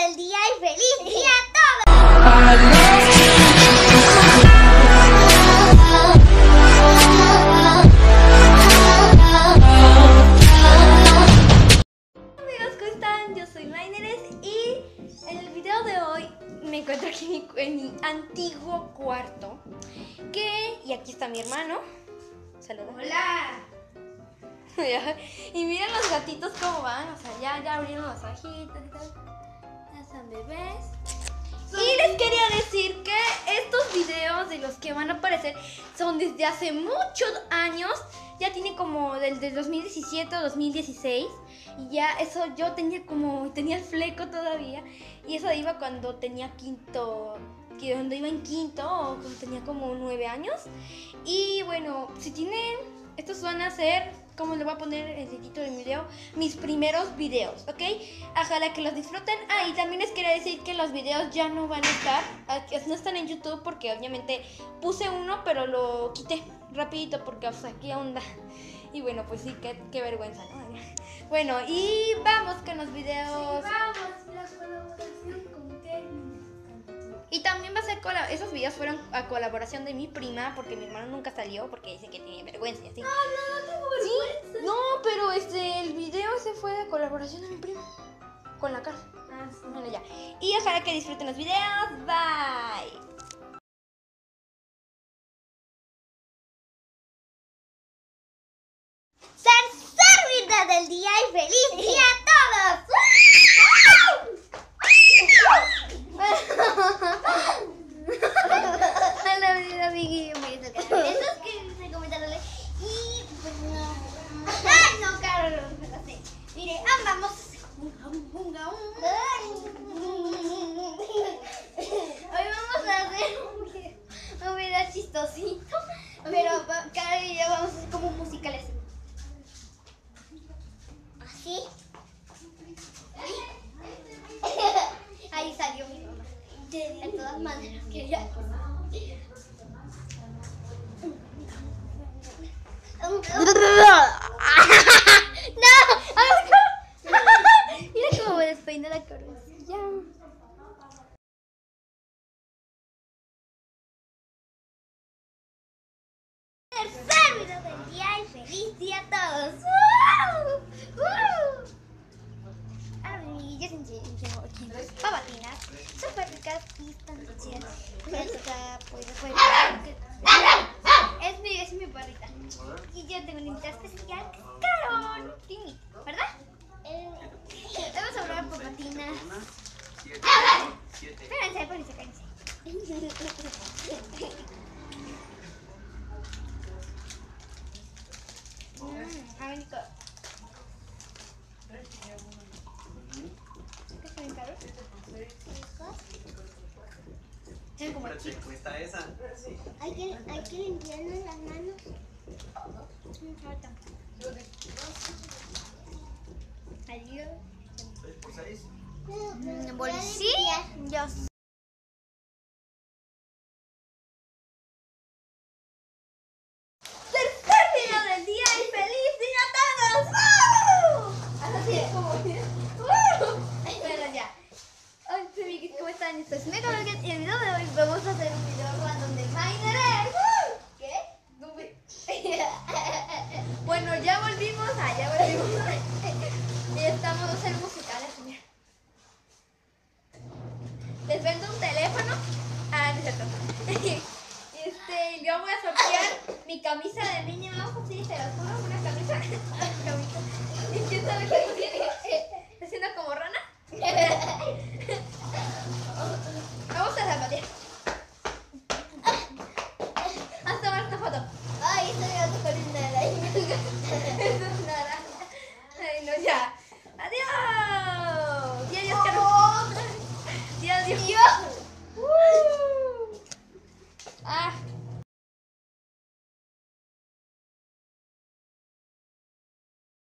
del día y feliz día a todos. Amigos, ¿cómo están? Yo soy Maineres y en el video de hoy me encuentro aquí en mi antiguo cuarto. Y aquí está mi hermano. Saluda. Hola. Y miren los gatitos cómo van. O sea, ya abrieron los ojitos y todo. Ya están bebés. Y les quería decir que estos videos de los que van a aparecer son desde hace muchos años. Ya tiene como desde 2017 o 2016. Y ya eso yo tenía el fleco todavía. Y eso iba cuando tenía cuando iba en quinto o cuando tenía como 9 años. Y bueno, si tienen, estos van a ser, como le voy a poner el título del video, mis primeros videos, ¿ok? Ojalá que los disfruten. Y también les quería decir que los videos ya no van a estar, no están en YouTube porque obviamente puse uno, pero lo quité rapidito porque, o sea, ¿qué onda? Y bueno, pues sí, qué vergüenza, ¿no? Bueno, y vamos con los videos. Sí, vamos, la colaboración con Kevin. Y también va a ser esos videos fueron a colaboración de mi prima, porque mi hermano nunca salió porque dice que tiene vergüenza, ¿sí? No tengo vergüenza. Sí, no, pero el video ese fue de colaboración de mi prima con la cara. Sí. Bueno, ya. Y ojalá que disfruten los videos. Bye. Tercer video del día y feliz día a todos. Hola, amiguillo. Esos que recomendarle. Y pues no. Ay, no, Carlos, me lo sé. Mire, vamos. Hoy vamos a hacer un video chistosito. Pero Carlos y yo vamos a hacer como musicales. ¿Así? Ahí salió mi mamá. De todas maneras quería. ¡No! Mira cómo me despeina la cabecilla. Tercer video del día y feliz día a todos. Amiguillos, babatinas súper ricas y tan chidas. Es mi perrita. Y yo tengo una invitada especial, Carol, Tini, ¿verdad? Vamos a hablar por patinas. Espérense, cállense. A ver, Nico. ¿Qué está bien, Carol? ¿Cómo está esa? Sí. Hay que limpiarnos las manos. Adiós. ¿Por 6? Bolsillos. Tercer video del día y feliz día a todos. Así es como Bueno, ya. Hola, amiguitos, ¿cómo están? Esto es Mega Burger y en el video de hoy vamos a hacer un video random de Maineres. ¿Qué? Bueno, ya volvimos. Y estamos a hacer musicales. Mira. Les vendo un teléfono. No es cierto. Yo voy a sortear mi camisa de niña. Vamos así, se las juro, una camisa. ¿Y quién sabe qué tiene? ¿Está haciendo como rana? Vamos a zapatear. Haz tomar esta foto. Ay, estoy mirando con una araña. Eso es una araña. Ay, no, ya. Adiós. Y adiós, Carlos. Y adiós.